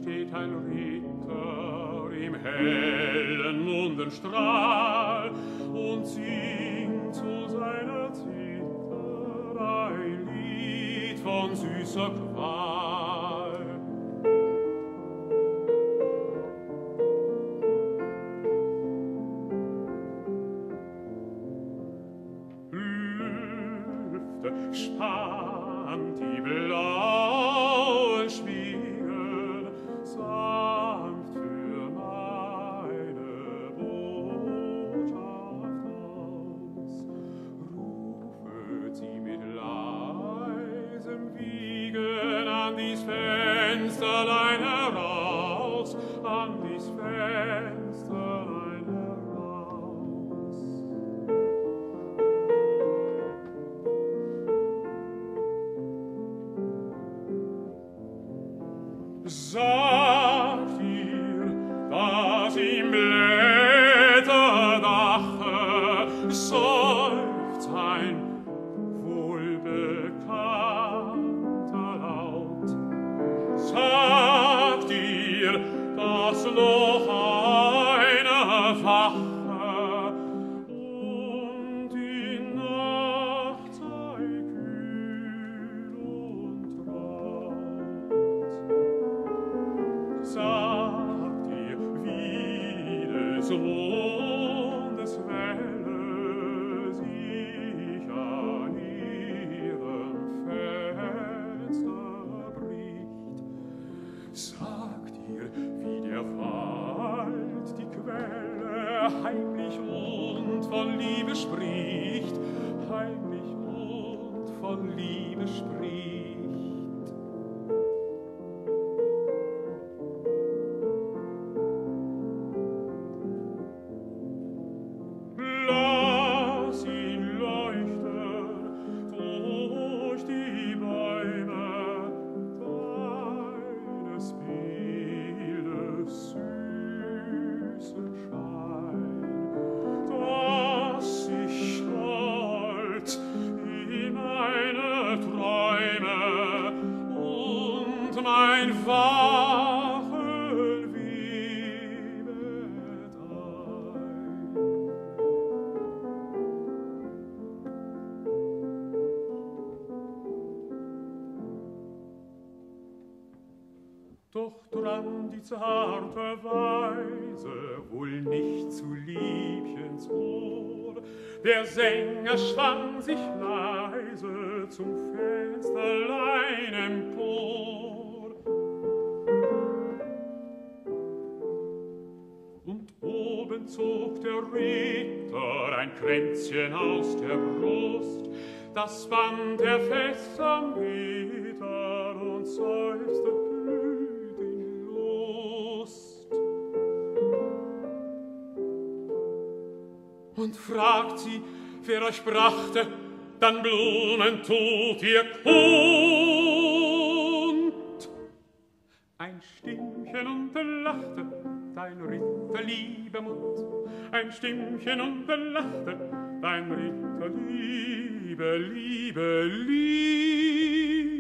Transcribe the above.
steht ein Richter im hellen Mondenstrahl und singt zu seiner Zither ein Lied von süßer Qual. Lüfte spannt die blauen Spiegel sanft für meine Botschaft aus. Rufet sie mit leisem Wiegen an dies Fensterlein heraus, an dies Fensterlein heraus. Sagt ihr, dass im Blätterdache seufzt ein wohlbekannter Laut? Sagt ihr, dass noch eine wache und die Nacht sei kühl und traut? Sagt ihr, wie des Mondes Welle sich an ihrem Fenster bricht? Sagt ihr, wie der Wald die Quelle heimlich und von Liebe spricht, heimlich und von Liebe spricht? Lass ihn leuchten durch die Bäume deines Bildes süßen Schein, dass ich stolz in meine Träume und mein Wachen webet ein. Doch drang die zarte Weise wohl nicht zu Liebchens Ohr. Der Sänger schwang sich leise zum Fensterlein empor. Und oben zog der Richter ein Kränzchen aus der Brust, das band er fest am Gitter und seufzte blüht in Lust. Und fragt sie, wer euch brachte, dann Blumen tut ihr kund. Ein Stimmchen und lachte, dein Ritter lieber Mund. Ein Stimmchen und lachte, dein Ritter liebe, liebe, liebe.